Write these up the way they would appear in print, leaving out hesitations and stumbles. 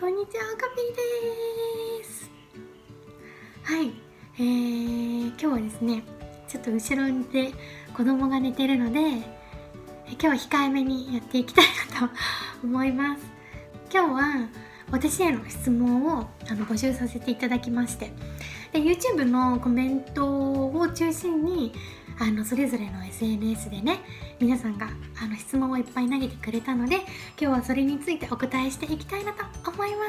こんにちは、カピーです。はい、今日はですね、ちょっと後ろで子供が寝てるので、今日は控えめにやっていきたいなと思います。今日は私への質問を募集させていただきまして、で YouTube のコメントを中心にそれぞれの SNS でね、皆さんが質問をいっぱい投げてくれたので、今日はそれについてお答えしていきたいなと思います。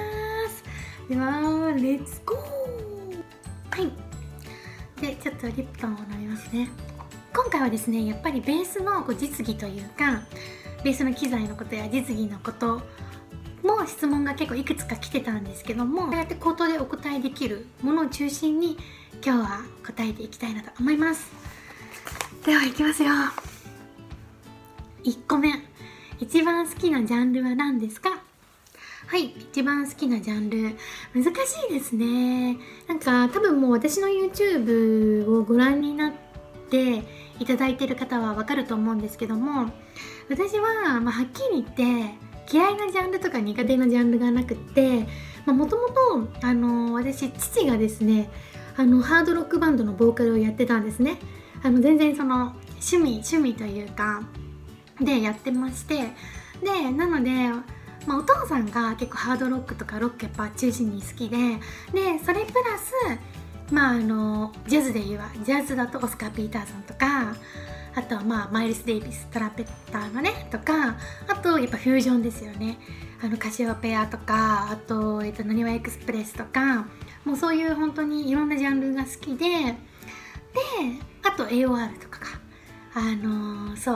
ではレッツゴー。はい、でちょっとリプトンを飲みますね。今回はですね、やっぱりベースの実技というか、ベースの機材のことや実技のことも質問が結構いくつか来てたんですけども、こうやって口頭でお答えできるものを中心に今日は答えていきたいなと思います。ではいきますよ。1個目、一番好きなジャンルは何ですか？はい、一番好きなジャンル、難しいですね。なんか多分もう私の YouTube をご覧になっていただいている方はわかると思うんですけども、私は、はっきり言って嫌いなジャンルとか苦手なジャンルがなくって、もともと私父がですね、ハードロックバンドのボーカルをやってたんですね。全然その趣味というかでやってまして、でなので、お父さんが結構ハードロックとかロックやっぱ中心に好きで、それプラスジャズで言えばジャズだとオスカー・ピーターソンとか、あとはマイルス・デイビストランペッターのねとか、あとやっぱフュージョンですよね。カシオペアとか、あとなにわエクスプレスとか、もうそういう本当にいろんなジャンルが好きで、あと AOR とかか、そう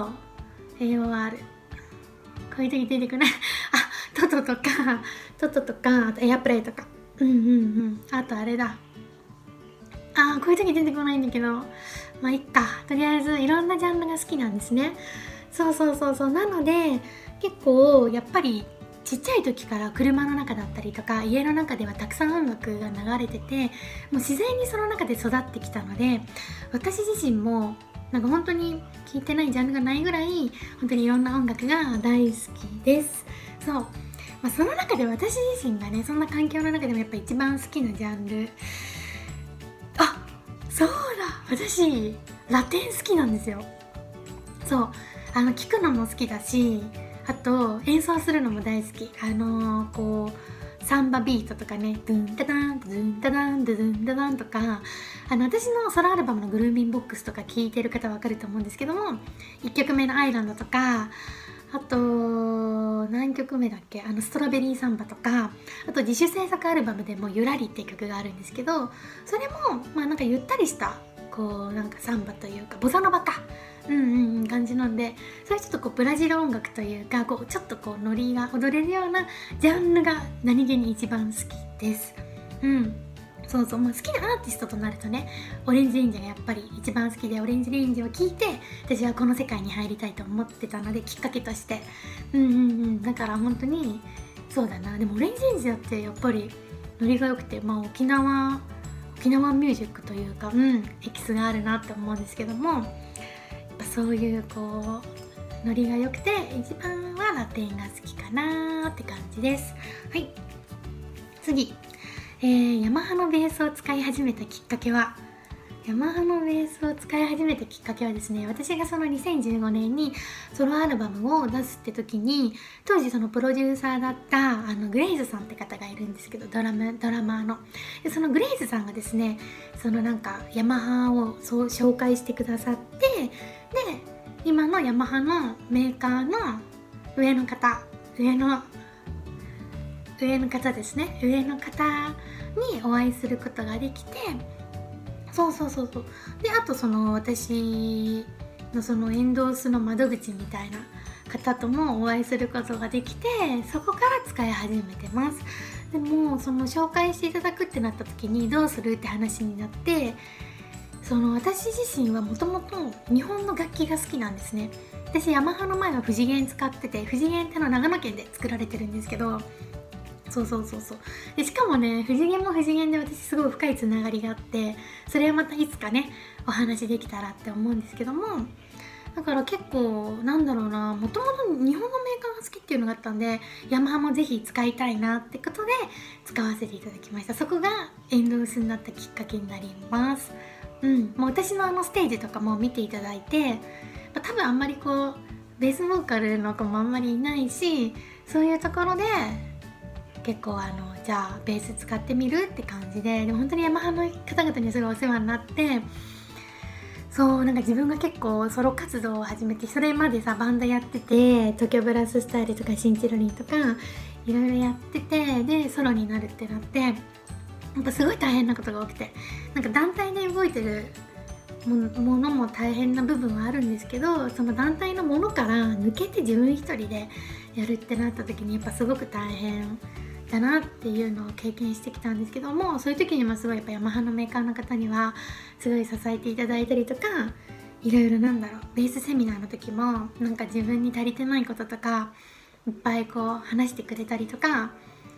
AOR こういう時出てくるトトとか、あとエアプレイとか、あとあれだ、こういう時出てこないんだけど、いっか、とりあえずいろんなジャンルが好きなんですね。そうなので結構やっぱりちっちゃい時から車の中だったりとか家の中ではたくさん音楽が流れてて、もう自然にその中で育ってきたので、私自身もなんか本当に聴いてないジャンルがないぐらい本当にいろんな音楽が大好きです。そう、その中で私自身がね、そんな環境の中でもやっぱ一番好きなジャンル、そうだ、私ラテン好きなんですよ。そう、聞くのも好きだし、あと演奏するのも大好き。こうサンバビートとかね、ドゥンタダンドゥンタダンドゥンタダンとか、私のソロアルバムのグルーミンボックスとか聴いてる方わかると思うんですけども、1曲目のアイランドとか、あと何曲目だっけ、ストロベリーサンバとか、あと自主制作アルバムでもゆらりって曲があるんですけど、それもなんかゆったりしたこうなんかサンバというかボサノバか感じなんで、それちょっとこうブラジル音楽というか、こうちょっとこうノリが踊れるようなジャンルが何気に一番好きです。好きなアーティストとなるとね、オレンジレンジがやっぱり一番好きで、オレンジレンジを聴いて私はこの世界に入りたいと思ってたので、きっかけとしてだから本当にそうだな。でもオレンジレンジだってやっぱりノリが良くて、沖縄ミュージックというかエキスがあるなって思うんですけども、やっぱそういうこうノリが良くて一番はラテンが好きかなって感じです。はい、次、ヤマハのベースを使い始めたきっかけは、ですね、私がその2015年にソロアルバムを出すって時に、当時そのプロデューサーだったグレイズさんって方がいるんですけど、ドラマーの。でそのグレイズさんがですね、そのなんかヤマハをそう紹介してくださって、で今のヤマハのメーカーの上の方ですね、上の方にお会いすることができて、であとその私のそのエンドースの窓口みたいな方ともお会いすることができて、そこから使い始めてます。でもその紹介していただくってなった時にどうするって話になって、その私自身はもともと日本の楽器が好きなんですね。私ヤマハの前は富士弦使ってて、富士弦って長野県で作られてるんですけど、でしかもね、富士弦も富士弦で私すごい深いつながりがあって、それはまたいつかねお話できたらって思うんですけども、 だから結構なんだろうな、もともと日本のメーカーが好きっていうのがあったんで、ヤマハもぜひ使いたいなってことで使わせていただきました。そこがエンドースになったきっかけになります。もう私のステージとかも見ていただいて、多分あんまりこうベースボーカルの子もあんまりいないし、そういうところで結構じゃあベース使ってみるって感じで、でも本当にヤマハの方々にすごいお世話になって、そうなんか自分が結構ソロ活動を始めて、それまでさバンドやってて、東京ブラススタイルとかシンチロリンとかいろいろやってて、でソロになるってなって、やっぱすごい大変なことが起きて、なんか団体で動いてるものも大変な部分はあるんですけど、その団体のものから抜けて自分一人でやるってなった時にやっぱすごく大変だなっていうのを経験してきたんですけども、そういう時にもすごいやっぱヤマハのメーカーの方にはすごい支えていただいたりとか、いろいろベースセミナーの時もなんか自分に足りてないこととかいっぱいこう話してくれたりとか、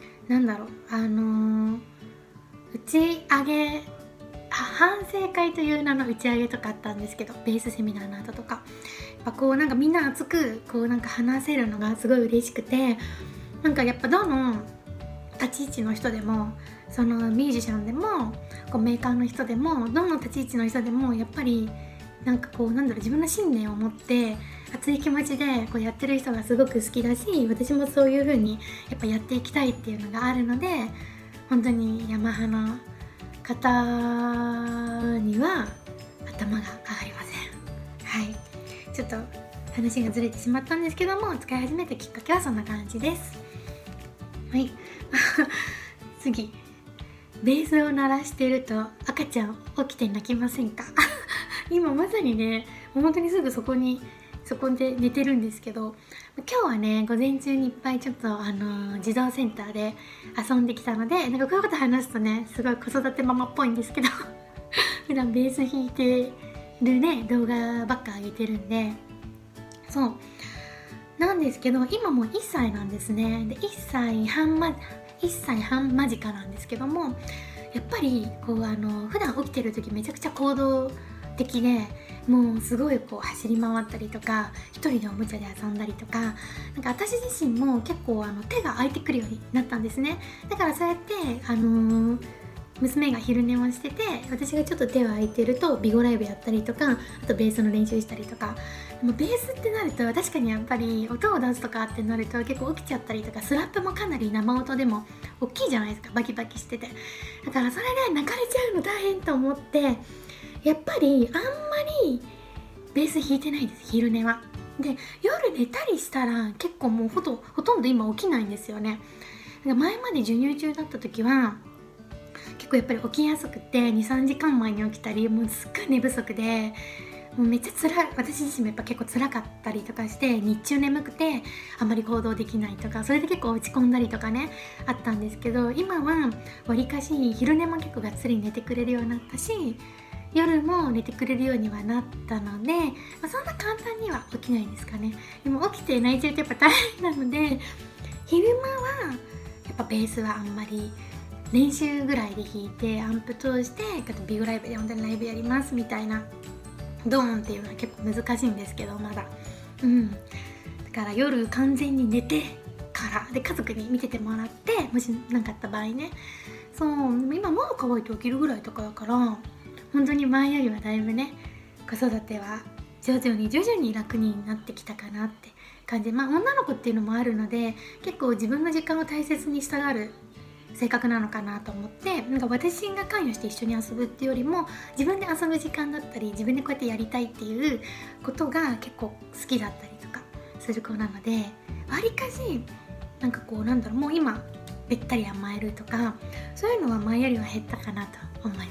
打ち上げ反省会という名の打ち上げとかあったんですけど、ベースセミナーの後とかやっぱこうなんかみんな熱くこうなんか話せるのがすごい嬉しくて、なんかやっぱどの立ち位置の人でも、そのミュージシャンでもこうメーカーの人でも、どの立ち位置の人でもやっぱりなんかこう自分の信念を持って熱い気持ちでこうやってる人がすごく好きだし、私もそういう風にやっぱやっていきたいっていうのがあるので、本当にヤマハの方には頭が上がりません。はい、ちょっと話がずれてしまったんですけども、使い始めたきっかけはそんな感じです。はい次、ベースを鳴らしてると赤ちゃん起きて泣きませんか？今まさにね、本当にすぐそこで寝てるんですけど、今日はね午前中にいっぱいちょっと児童センターで遊んできたので、なんかこういうこと話すとねすごい子育てママっぽいんですけど普段ベース弾いてるね動画ばっか上げてるんで、そうなんですけど、今もう1歳なんですね。で1歳半間近なんですけども、やっぱりこう普段起きてる時めちゃくちゃ行動的で、もうすごいこう走り回ったりとか、一人でおもちゃで遊んだりとか、なんか私自身も結構手が空いてくるようになったんですね。だからそうやって娘が昼寝をしてて、私がちょっと手が空いてるとビゴライブやったりとか、あとベースの練習したりとか。でもベースってなると確かにやっぱり音を出すとかってなると結構起きちゃったりとか、スラップもかなり生音でも大きいじゃないですか、バキバキしてて。だからそれで泣かれちゃうの大変と思って、やっぱりあんまりベース弾いてないです、昼寝は。で夜寝たりしたら結構もうほとんど今起きないんですよね。だから前まで授乳中だった時は結構やっぱり起きやすくて 2,3 時間前に起きたり、もうすっごい寝不足でもうめっちゃ辛い、私自身もやっぱ結構辛かったりとかして、日中眠くてあまり行動できないとか、それで結構落ち込んだりとかねあったんですけど、今はわりかし昼寝も結構がっつり寝てくれるようになったし、夜も寝てくれるようにはなったので、そんな簡単には起きないんですかね。でも起きて泣いちゃうとやっぱ大変なので、昼間はやっぱベースはあんまり練習ぐらいで弾いて、アンプ通してビッグライブで本当にライブやりますみたいなドーンっていうのは結構難しいんですけど、まだだから夜完全に寝てからで家族に見ててもらって、もし何かあった場合ね、そう今もう乾いて起きるぐらいとかだから、本当に前よりはだいぶね子育ては徐々に楽になってきたかなって感じ。女の子っていうのもあるので、結構自分の時間を大切にしたがる性格なのかなと思って、なんか私が関与して一緒に遊ぶっていうよりも、自分で遊ぶ時間だったり、自分でこうやってやりたいっていうことが結構好きだったりとかする子なので、わりかしなんかこうもう今べったり甘えるとか、そういうのは前よりは減ったかなと思います。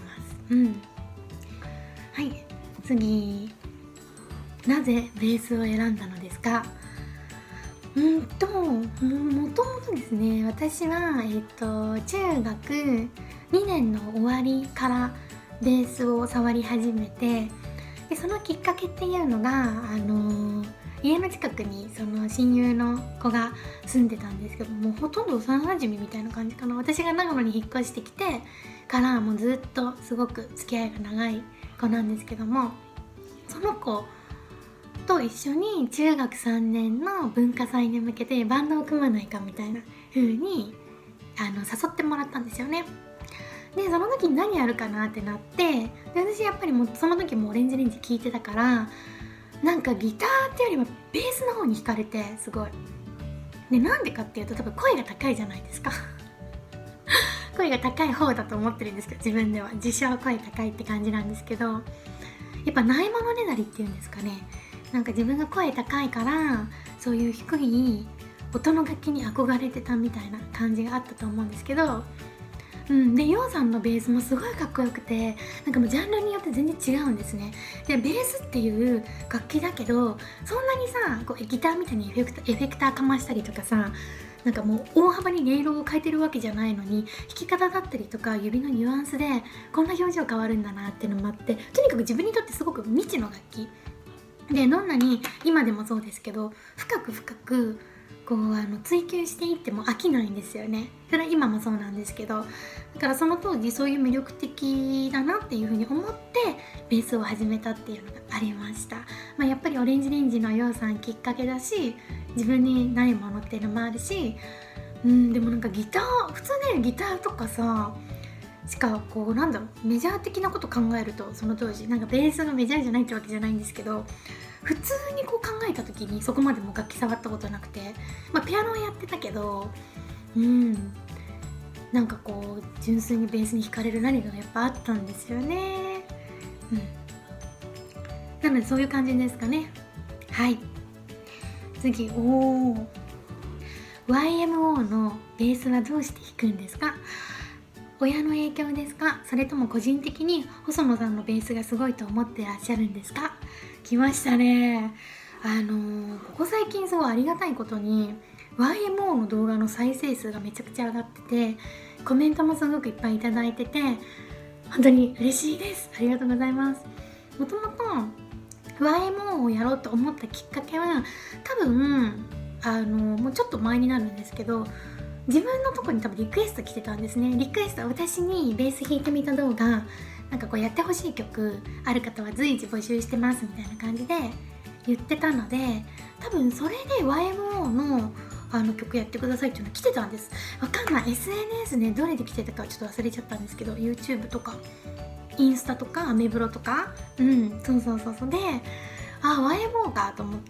はい、次、なぜベースを選んだのですか？もともとですね、私は、中学2年の終わりからベースを触り始めて、でそのきっかけっていうのが家の近くにその親友の子が住んでたんですけども、ほとんど幼馴染みたいな感じかな。私が長野に引っ越してきてからもうずっとすごく付き合いが長い子なんですけども、その子と一緒に中学3年の文化祭に向けてバンドを組まないかみたいな風に誘ってもらったんですよね。でその時に何やるかなってなって、で私やっぱりもうその時もオレンジレンジ聴いてたから、なんかギターってよりもベースの方に惹かれて、すごい。でなんでかっていうと、多分声が高いじゃないですか声が高い方だと思ってるんですけど、自分では自称声高いって感じなんですけど、やっぱないものねだりっていうんですかね、なんか自分が声高いからそういう低い音の楽器に憧れてたみたいな感じがあったと思うんですけど、でヨウさんのベースもすごいかっこよくて、なんかもうジャンルによって全然違うんですね。でベースっていう楽器だけど、そんなにさこうギターみたいにエフェクターかましたりとかさ、なんかもう大幅に音色を変えてるわけじゃないのに、弾き方だったりとか指のニュアンスでこんな表情変わるんだなっていうのもあって、とにかく自分にとってすごく未知の楽器で、どんなに今でもそうですけど深くこう追求していっても飽きないんですよね。それは今もそうなんですけど、だからその当時そういう魅力的だなっていうふうに思ってベースを始めたっていうのがありました。やっぱりオレンジレンジのヨウさんきっかけだし、自分にないものっていうのもあるし、でもなんかギター、普通ねギターとかさしかこうなんだろう、メジャー的なこと考えると、その当時なんかベースがメジャーじゃないってわけじゃないんですけど、普通にこう考えた時にそこまでも楽器触ったことなくて、ピアノはやってたけど、なんかこう純粋にベースに惹かれる何かがやっぱあったんですよね。なのでそういう感じですかね。はい、次、YMO のベースはどうして弾くんですか？親の影響ですか？それとも個人的に細野さんのベースがすごいと思ってらっしゃるんですか？来ましたね。ここ最近すごいありがたいことに YMO の動画の再生数がめちゃくちゃ上がってて、コメントもすごくいっぱいいただいてて、本当に嬉しいです。ありがとうございます。もともと YMO をやろうと思ったきっかけは、多分もうちょっと前になるんですけど、自分のとこに多分リクエスト来てたんですね。リクエスト、私にベース弾いてみた動画、なんかこうやってほしい曲ある方は随時募集してますみたいな感じで言ってたので、多分それで YMO の曲やってくださいっていうの来てたんです。わかんない、 SNS でどれで来てたかちょっと忘れちゃったんですけど、 YouTube とかインスタとかアメブロとか、そうで、YMO かと思って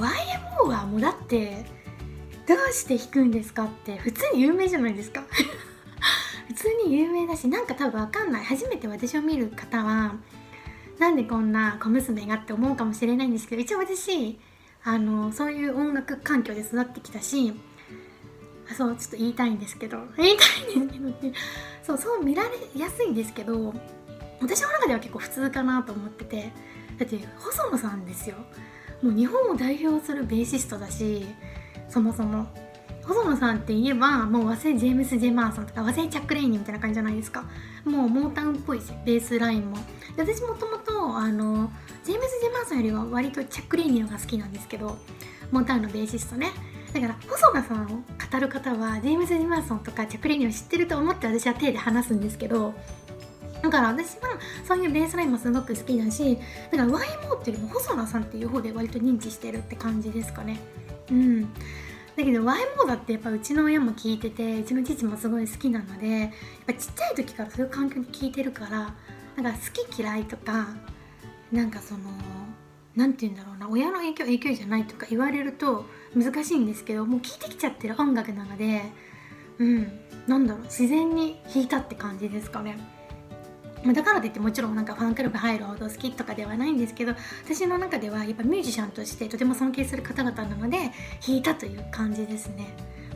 、YMO はもうだってどうして弾くんですかって普通に有名じゃないですか普通に有名だし、なんか多分わかんない、初めて私を見る方はなんでこんな小娘がって思うかもしれないんですけど、一応私そういう音楽環境で育ってきたし、ちょっと言いたいんですけどってそう見られやすいんですけど、私の中では結構普通かなと思ってて、だって細野さんですよ。もう日本を代表するベーシストだし、そもそも細野さんって言えばもう和製ジェームス・ジェマーソンとか和製チャック・レイニーみたいな感じじゃないですか。もうモータウンっぽいし、ベースラインも。で私もともとジェームス・ジェマーソンよりは割とチャック・レイニーのが好きなんですけど、モータウンのベーシストね。だから細野さんを語る方はジェームス・ジェマーソンとかチャック・レイニーを知ってると思って私は手で話すんですけど、だから私はそういうベースラインもすごく好きだし、だから YMO っていうよりも細野さんっていう方で割と認知してるって感じですかね。だけど YMO だってやっぱうちの親も聞いてて、うちの父もすごい好きなので、やっぱちっちゃい時からそういう環境に聞いてるから、なんか好き嫌いとか、なんかなんて言うんだろうな、親の影響じゃないとか言われると難しいんですけど、もう聞いてきちゃってる音楽なので、なんだろう、自然に弾いたって感じですかね。だからといってもちろんなんかファンクラブ入るほど好きとかではないんですけど、私の中ではやっぱミュージシャンとしてとても尊敬する方々なので弾いたという感じですね。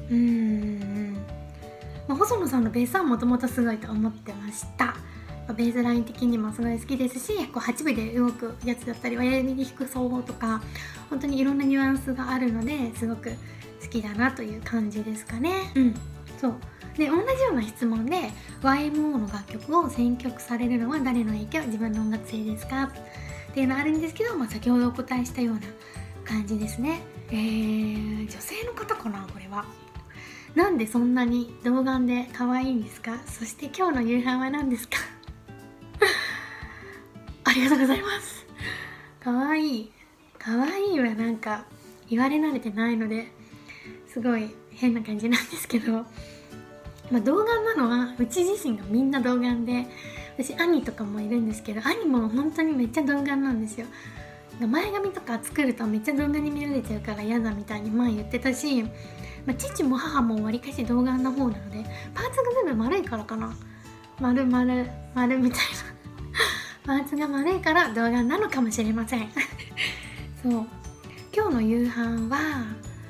細野さんのベースはもともとすごいと思ってました。ベースライン的にもすごい好きですし、こう8分で動くやつだったり親指で弾く奏法とか、本当にいろんなニュアンスがあるのですごく好きだなという感じですかね。そうで、同じような質問で YMO の楽曲を選曲されるのは誰の影響、自分の音楽性ですかっていうのあるんですけど、先ほどお答えしたような感じですね。女性の方かな、これは。なんでそんなに童顔で可愛いんですか？そして今日の夕飯は何ですか？ありがとうございます。可愛い可愛いはなんか言われ慣れてないのですごい変な感じなんですけど、童顔なのはうち自身がみんな童顔で、私兄とかもいるんですけど、兄も本当にめっちゃ童顔なんですよ。前髪とか作るとめっちゃ童顔に見られちゃうから嫌だみたいに前言ってたし、父も母もわりかし童顔な方なので、パーツが全部丸いからかな、丸みたいなパーツが丸いから童顔なのかもしれませんそう今日の夕飯は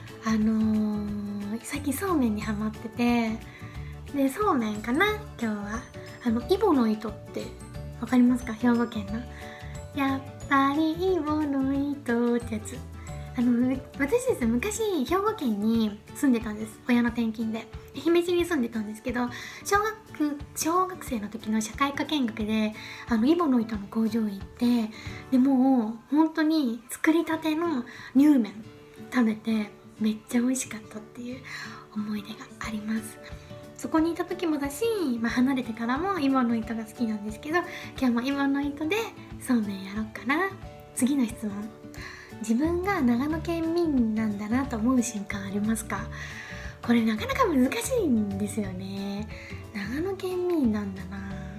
最近そうめんにハマってて、でそうめんかな今日は。イボの糸ってわかりますか？兵庫県のやっぱりイボの糸ってやつ。私ですね、昔兵庫県に住んでたんです。親の転勤で姫路に住んでたんですけど、小学生の時の社会科見学でイボの糸の工場行って、でもう本当に作りたての乳麺食べてめっちゃ美味しかったっていう思い出があります。そこにいた時もだし、離れてからもイボの糸が好きなんですけど、今日もイボの糸でそうめんやろうかな。次の質問。自分が長野県民なんだなと思う瞬間ありますか？これなかなか難しいんですよね。長野県民なんだな。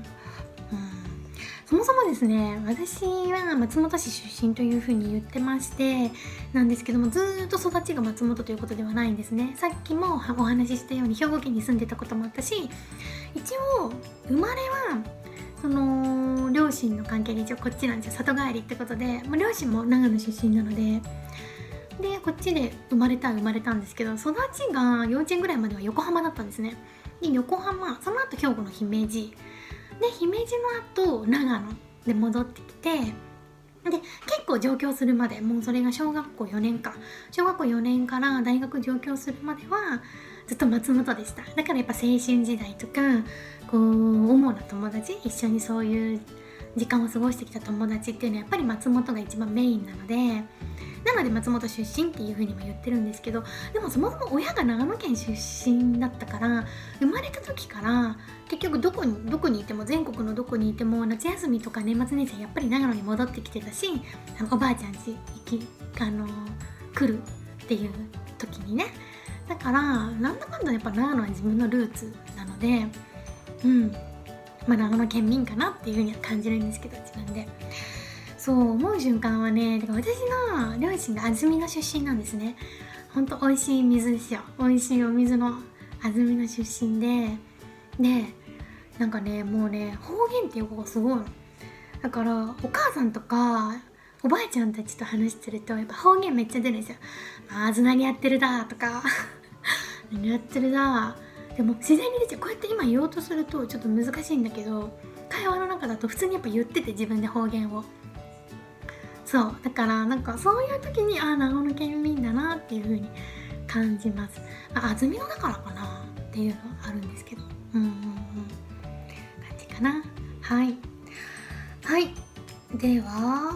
そもそもですね、私は松本市出身というふうに言ってましてなんですけども、ずーっと育ちが松本ということではないんですね。さっきもお話ししたように兵庫県に住んでたこともあったし、一応生まれはその両親の関係で一応こっちなんですよ。里帰りってことで、両親も長野出身なので、こっちで生まれたんですけど、育ちが幼稚園ぐらいまでは横浜だったんですね。で横浜、その後兵庫の姫路で、姫路の後長野で戻ってきて、で結構上京するまで、もうそれが小学校4年から大学上京するまではずっと松本でした。だからやっぱ青春時代とかこう主な友達、一緒にそういう時間を過ごしてきた友達っていうのはやっぱり松本が一番メインなので、松本出身っていう風にも言ってるんですけど、でもそもそも親が長野県出身だったから、生まれた時から結局どこにいても、全国のどこにいても夏休みとか年末年始やっぱり長野に戻ってきてたし、おばあちゃん家来るっていう時にね、だからなんだかんだやっぱ長野は自分のルーツなので、長野県民かなっていう風には感じるんですけど、自分でそう思う瞬間はね、私の両親が安曇野出身なんですね。ほんと美味しい水ですよ。美味しいお水の安曇野出身で、なんかね、もうね、方言っていう子がすごいの。だからお母さんとかおばあちゃんたちと話してるとやっぱ方言めっちゃ出るんですよ。あずなにやってるだとか何やってるだ、でも自然に出ちゃう。こうやって今言おうとするとちょっと難しいんだけど、会話の中だと普通にやっぱ言ってて、自分で方言を。そうだからなんかそういう時に長野県民だなっていう風に感じます。安曇野だからかなっていうのはあるんですけど、感じかな。はいでは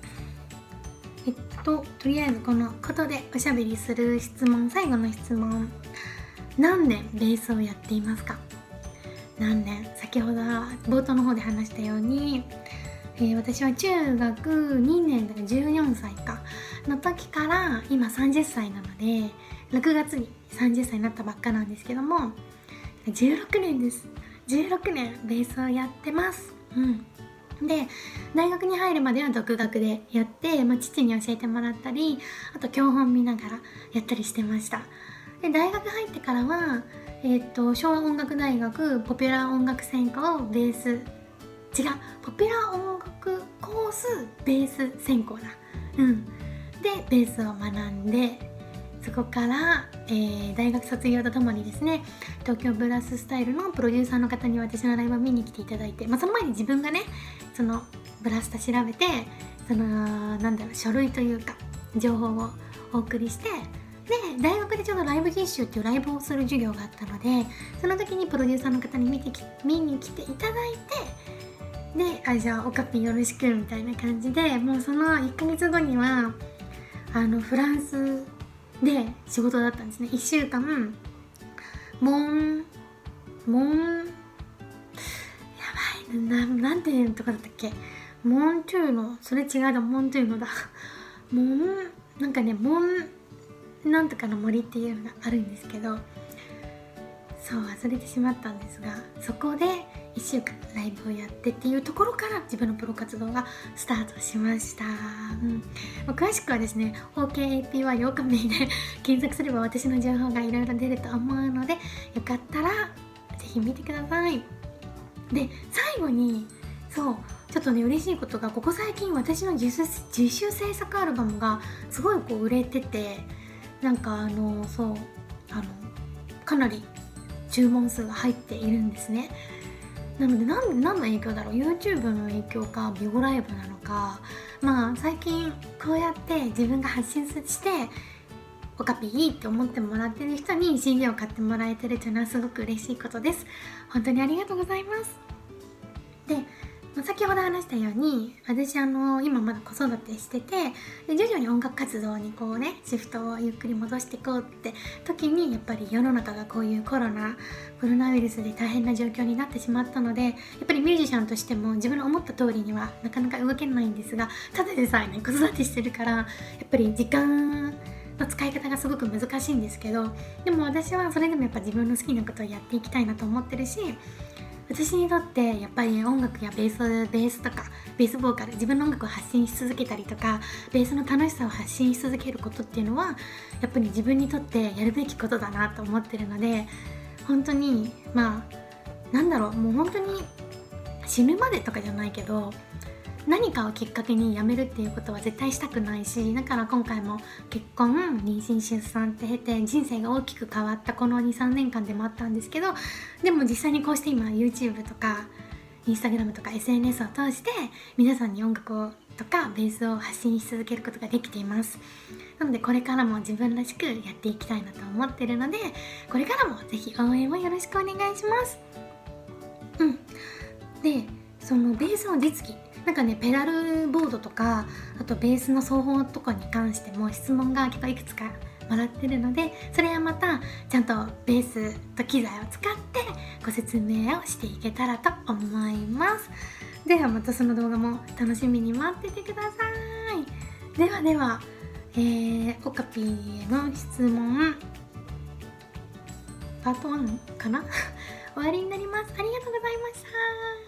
とりあえずこのことでおしゃべりする質問、最後の質問。何年ベースをやっていますか？何年？先ほど冒頭の方で話したように、私は中学2年だから14歳かの時から今30歳なので、6月に30歳になったばっかなんですけども、16年です。16年ベースをやってます。で大学に入るまでは独学でやって、父に教えてもらったり、あと教本見ながらやったりしてました。で大学入ってからは、昭和音楽大学ポピュラー音楽専攻ベース、ポピュラー音楽コースベース専攻だ。でベースを学んで、そこから、大学卒業とともにですね、東京ブラススタイルのプロデューサーの方に私のライブを見に来ていただいて、その前に自分がね、そのブラスタ調べて、その書類というか情報をお送りして、で大学でちょうどライブ実習っていうライブをする授業があったので、その時にプロデューサーの方に見に来ていただいて、でじゃあオカピよろしくみたいな感じで、もうその1ヶ月後にはフランスで仕事だったんですね。1週間モンやばいなんていうとこだったっけ、モントゥーノ、それ違うだ、モントゥーノだなんかねなんとかの森っていうのがあるんですけど、そう忘れてしまったんですが、そこで1週間ライブをやってっていうところから自分のプロ活動がスタートしました。詳しくはですね OKAPY ヨーカメイで検索すれば私の情報がいろいろ出ると思うので、よかったらぜひ見てください。で最後にそうちょっとね嬉しいことが、ここ最近私の自主制作アルバムがすごいこう売れてて、なんかかなり注文数が入っているんですね。なので何の影響だろう、 YouTube の影響かビゴライブなのか、最近こうやって自分が発信してオカピいいって思ってもらってる人に CD を買ってもらえてるというのはすごく嬉しいことです。本当にありがとうございます。で先ほど話したように、私今まだ子育てしてて、で徐々に音楽活動にこうねシフトをゆっくり戻していこうって時に、やっぱり世の中がこういうコロナウイルスで大変な状況になってしまったので、やっぱりミュージシャンとしても自分の思った通りにはなかなか動けないんですが、ただでさえね子育てしてるから、やっぱり時間の使い方がすごく難しいんですけど、でも私はそれでもやっぱ自分の好きなことをやっていきたいなと思ってるし、私にとってやっぱり音楽やベースとかベースボーカル、自分の音楽を発信し続けたりとか、ベースの楽しさを発信し続けることっていうのはやっぱり自分にとってやるべきことだなと思ってるので、本当にもう本当に死ぬまでとかじゃないけど、何かをきっかけに辞めるっていうことは絶対したくないし、だから今回も結婚、妊娠、出産って経て人生が大きく変わったこの 2,3 年間でもあったんですけど、でも実際にこうして今 YouTube とか Instagram とか SNS を通して皆さんに音楽をとかベースを発信し続けることができています。なのでこれからも自分らしくやっていきたいなと思ってるので、これからもぜひ応援をよろしくお願いします。でそのベースの実技、なんかねペダルボードとか、あとベースの奏法とかに関しても質問が結構いくつかもらってるので、それはまたちゃんとベースと機材を使ってご説明をしていけたらと思います。ではまたその動画も楽しみに待っててください。ではオカピーへの質問パート1かな終わりになります。ありがとうございました。